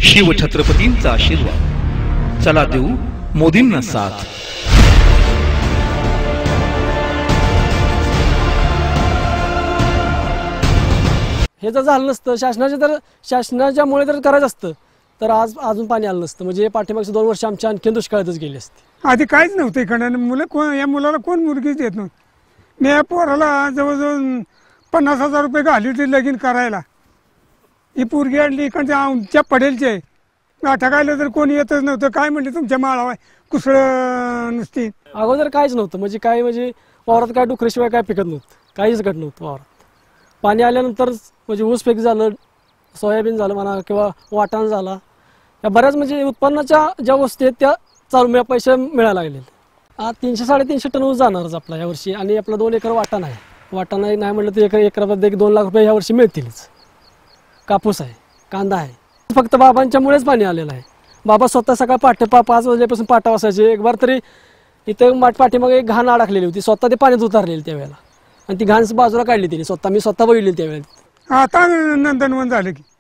शिवछत्रपतींचा आशीर्वाद. चला देऊ मोदींना साथ. हे जर झालं नसतं शासनाच्यामुळे जर करायचं असतं तर आज अजून पाणी आलं नसतं. म्हणजे पाठीमागचे 2 वर्ष आमच्या आणखी दुष्काळातच गेली असते. आधी काहीच नव्हतं इकडं. या मुलाला कोण मुलगीच देत नव्हतं. मी या पोराला जवळजवळ 50,000 रुपये घाली होती लगीन करायला. ही पोरगी आणली इकडच्या आमच्या पडेलची आहे. ठकायला तर कोणी येतच नव्हतं. काय म्हणले तुमच्या माळावा कुसळं नुसती. अगोदर काहीच नव्हतं. म्हणजे वावरात काय डुकऱ्याशिवाय काय पिकत नव्हतं. काहीच घट नव्हतं वावरात. पाणी आल्यानंतर म्हणजे ऊस पीक झालं, सोयाबीन झालं म्हणा किंवा वाटाण झाला. या बऱ्याच म्हणजे उत्पन्नाच्या ज्या वस्तू आहेत त्या चालू पैसे मिळायला लागले. 300-350 टन ऊस जाणारच आपला यावर्षी. आणि आपला 2 एकर वाटाण आहे. वाटाण नाही म्हटलं तर एकरामध्ये 2 लाख रुपये यावर्षी मिळतीलच. कापूस आहे, कांदा आहे. फक्त बाबांच्यामुळेच पाणी आलेलं आहे. बाबा स्वतः सकाळ 5 वाजल्यापासून पाटा वासायचे. एक बार तरी इथं पाठीमागे एक घाण अडकलेली होती. स्वतः ते पाण्यात उतरलेली त्यावेळेला आणि ती घाण बाजूला काढली त्यांनी. मी स्वतः बघितली त्यावेळेला. आता नंदनवन झालं की